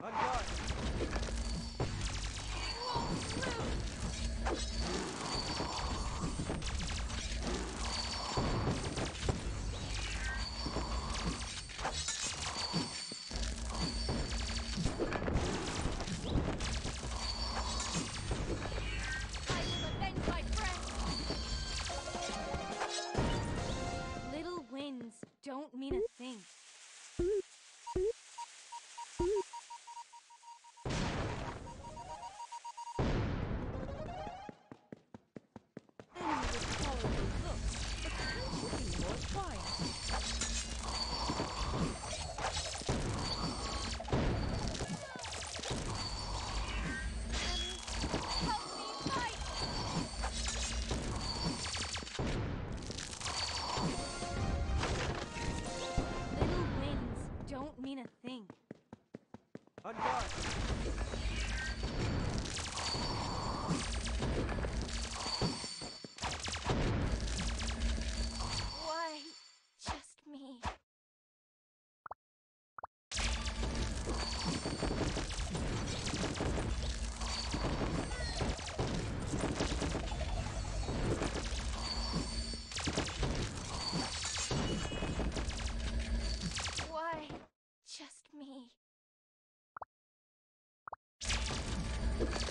On guard! I will avenge my friend! Little wins don't mean a thing. Enemy with tolerable looks, but can't you be more quiet? Help me fight! Little wins don't mean a thing. On guard! Why just me? Why just me?